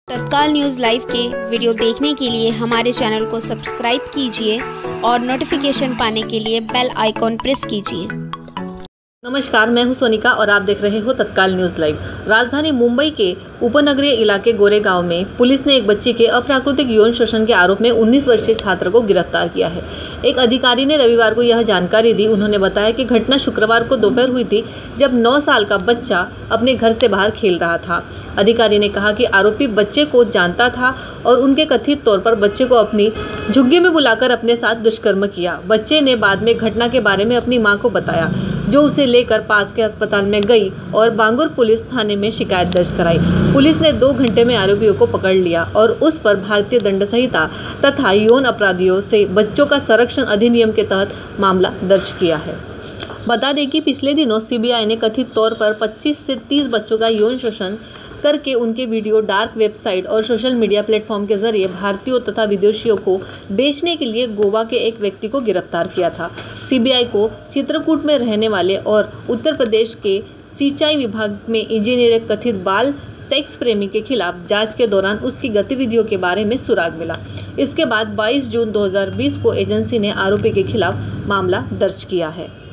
तत्काल news live के video देखने के लिए हमारे चैनल को सब्सक्राइब कीजिए और नोटिफिकेशन पाने के लिए बेल आइकॉन प्रेस कीजिए। नमस्कार, मैं हूं सोनिका और आप देख रहे हो तत्काल न्यूज़ लाइव। राजधानी मुंबई के उपनगरीय इलाके गोरेगांव में पुलिस ने एक बच्ची के अप्राकृतिक यौन शोषण के आरोप में 19 वर्षीय छात्र को गिरफ्तार किया है। एक अधिकारी ने रविवार को यह जानकारी दी। उन्होंने बताया कि घटना शुक्रवार को दोपहर हुई थी, जब 9 साल का बच्चा अपने घर से बाहर खेल रहा था। अधिकारी ने कहा कि आरोपी बच्चे को जानता था और उनके कथित तौर पर बच्चे को अपनी झुग्गी में बुलाकर अपने साथ दुष्कर्म किया। बच्चे ने बाद में घटना के बारे में अपनी मां को बताया, जो उसे लेकर पास के अस्पताल में गई और बांगुर पुलिस थाने में शिकायत दर्ज कराई। पुलिस ने 2 घंटे में आरोपियों को पकड़ लिया और उस पर भारतीय दंड संहिता तथा यौन अपराधियों से बच्चों का संरक्षण अधिनियम के तहत मामला दर्ज किया है। बता दें कि पिछले दिनों सीबीआई ने कथित तौर पर 25 से 30 बच्चों का यौन शोषण करके उनके वीडियो डार्क वेबसाइट और सोशल मीडिया प्लेटफॉर्म के जरिए भारतीयों तथा विदेशियों को बेचने के लिए गोवा के एक व्यक्ति को गिरफ्तार किया था। सीबीआई को चित्रकूट में रहने वाले और उत्तर प्रदेश के सिंचाई विभाग में इंजीनियर एक कथित बाल सेक्स प्रेमी के खिलाफ जांच के दौरान उसकी गतिविधियों के बारे में सुराग मिला। इसके बाद 22 जून 2020 को एजेंसी ने आरोपी के खिलाफ मामला दर्ज किया है।